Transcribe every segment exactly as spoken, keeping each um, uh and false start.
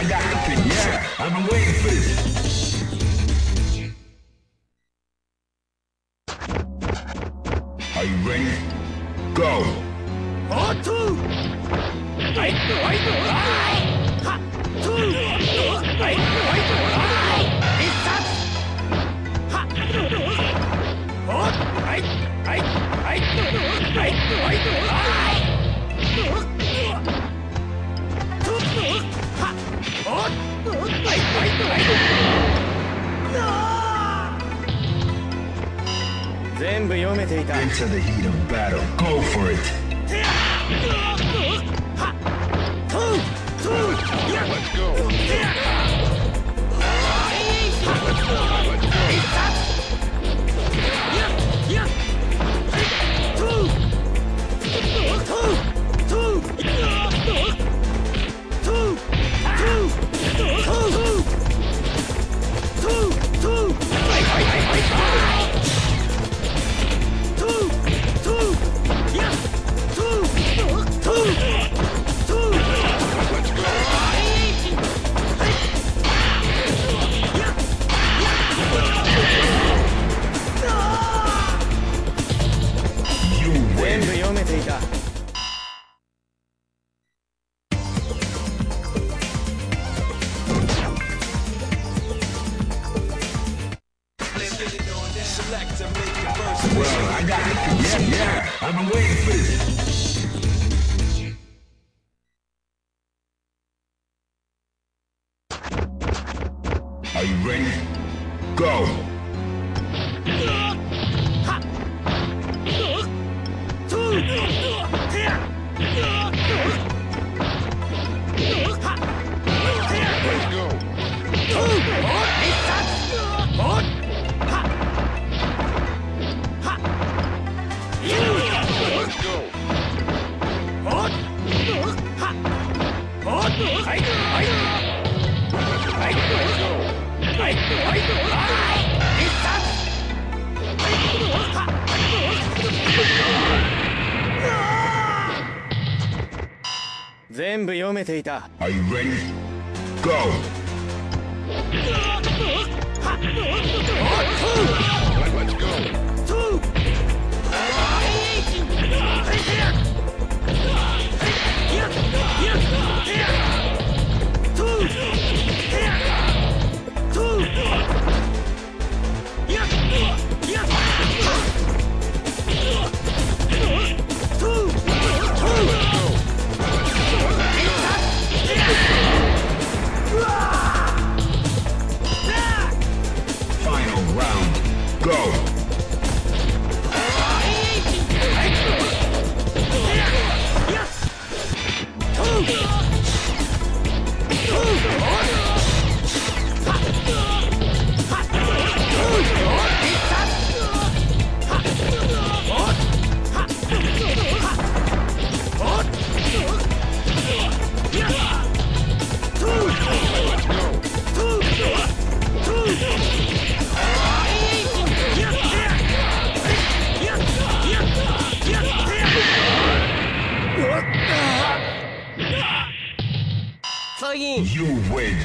I got the pin. Yeah, I've been waiting for this. Are you ready? Go! Oh, two! I do, I do, I! Ha! Two! I do, I do, I! It's that! Ha! Oh! I, I, I do, I do, I do, I! Two! Ha! Oh! I, I do, I do! 全部読めていた。 Into the heat of battle. Go for it. Let's go. Let's go. Well, I got it. Yeah, yeah. I've been waiting for this. Are you ready? Go! 全部読めていた。 Are you ready? Go! Let's go. Two. Final round. Go! You win.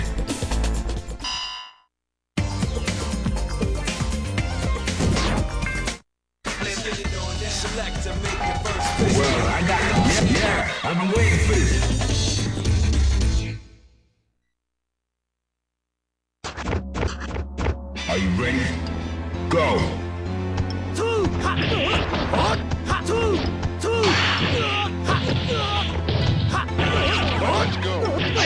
Well, I got it. Yeah, yeah. I've been waiting for this. Are you ready? Go! Two. Two. Two. Let's go.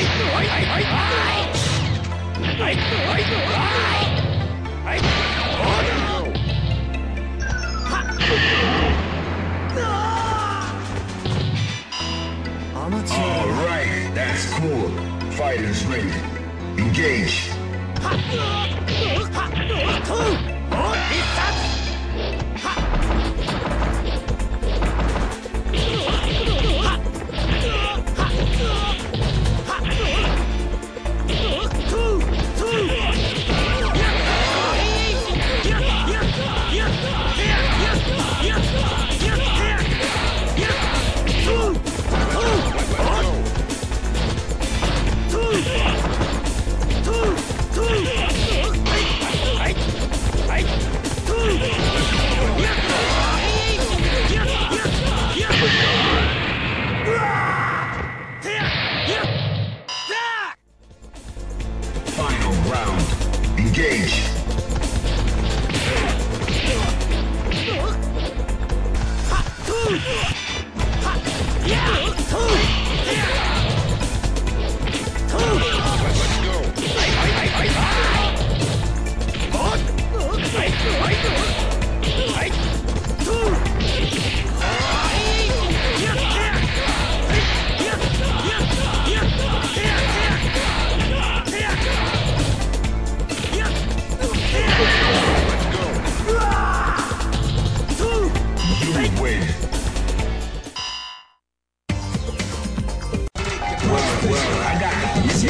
All right, that's cool. Fighters ready. Engage.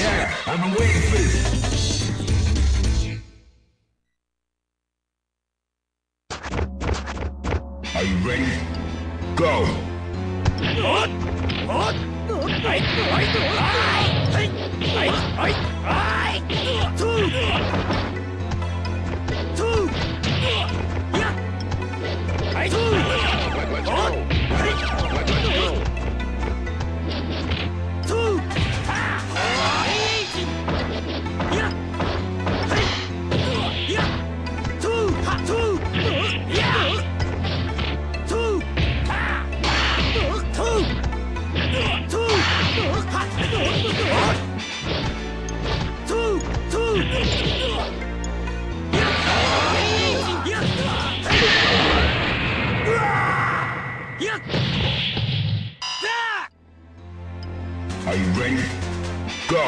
Yeah, I've been waiting for this. Are you ready? Go! Hot! Hot! Right! Right! Right! Right! Right! Right! Two! Two! Yeah! Right! Two! Hot! Right! Two! Ah! Yeah! Right! Yeah! Two! Ha! Two! Yeah! Two! Ah! Two! Two! Ha! Two! Two! Yeah! Yeah! Yeah! Ah! Are you ready? Go!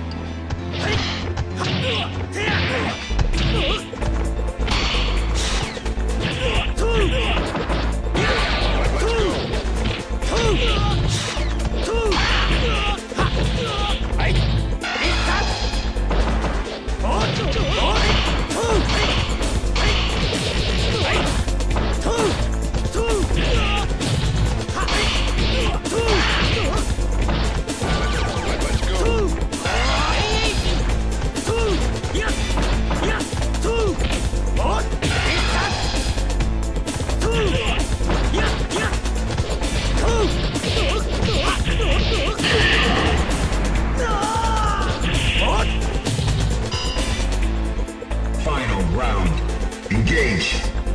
Final round. Engage.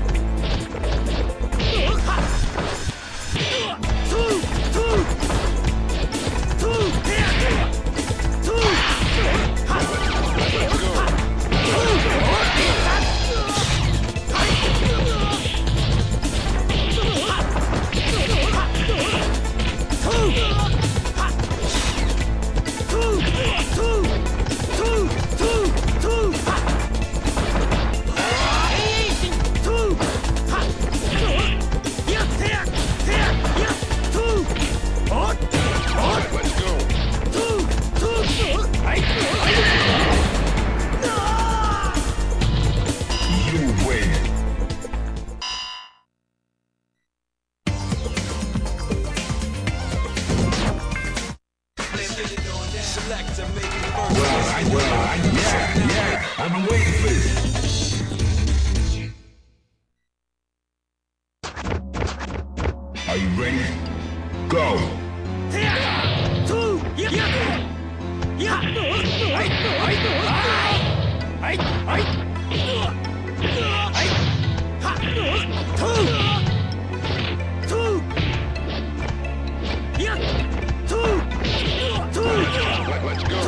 You win. Well, I, well, I, yeah, yeah, I've been waiting for this. Are you ready? Go! Let's go.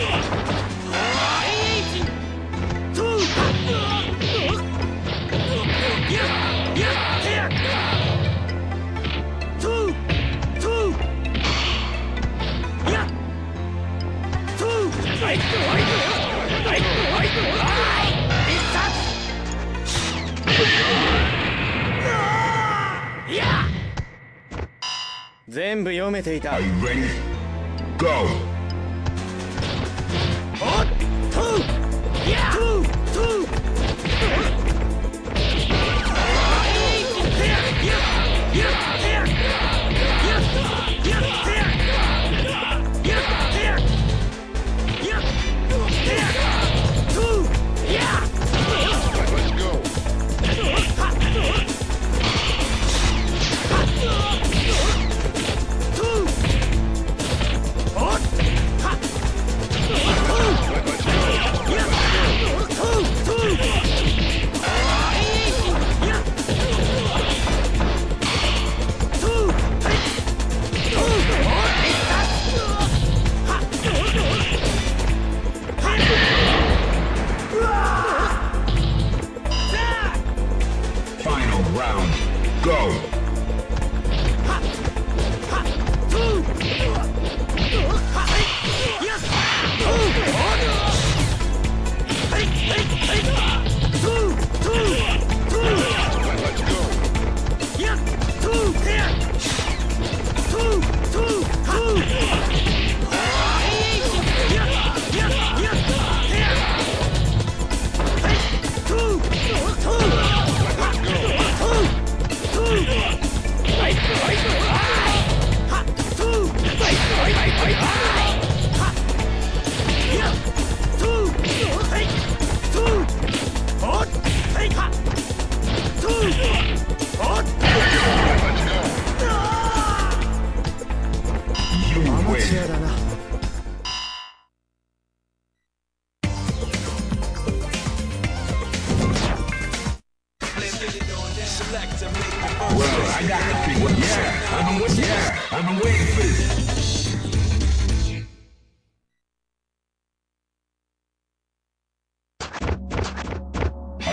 全部読めていた。 Are you ready? Go! Let's go.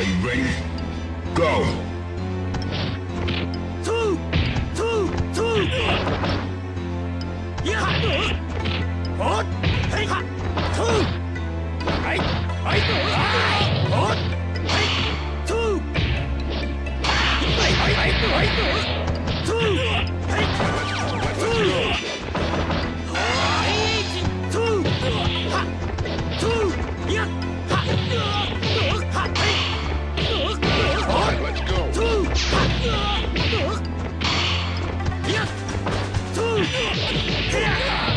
Are you ready? Go! Two! Two! Two! Yeah! Hot! Hey! Two! Right! Right! Hot! Hey! Two! Right! Right! Right! Right! Two! Hey! Two! Two! Ha! Two! Yeah! Ha! Ha! Hey! Hot! Let's go! Two! Yeah! Two! Here!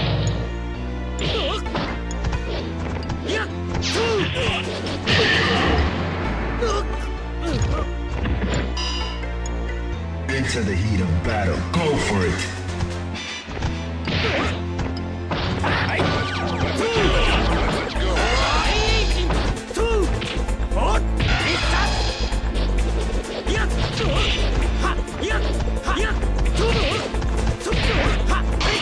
Yeah! Two! Into the heat of battle. Go for it! Two! Hot! Yeah! Ha! Yeah! Ha! Yeah! Two! Two! Ha! Hey!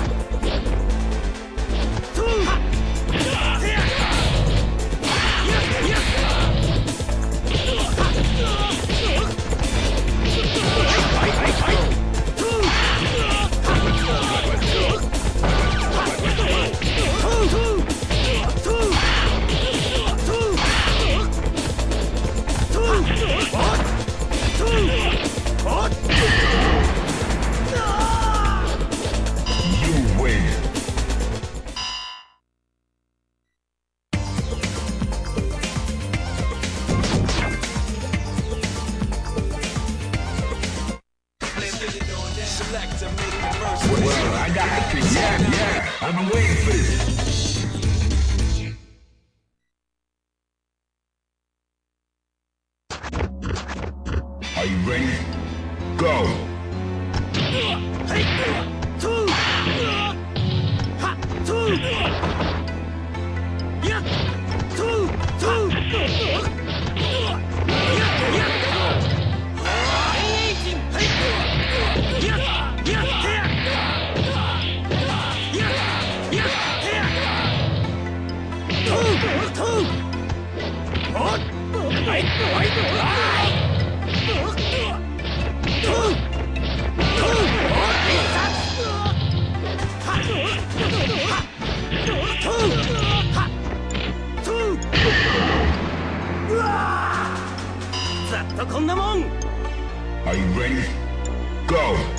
Two! Ha! Here! Yeah! Yeah! Ha! Hey! Hey! Hey! Two! Ha! Two! Two! Two! Two! Hot! Two! Hot! You win! Well, I got the pick. Yeah, yeah. I've been waiting for this. Are you ready? Go! Hey! Two! Ha! Two! Yeah! Two! Two! Yeah! Yeah! Hey! Yeah! Yeah! Here! Yeah! Yeah! Here! Two! Two! Hot! Right! Right! Two! Two! Hot! Ha! Ha! Two! Ha! Two! ざっとこんなもん Are you ready? Go!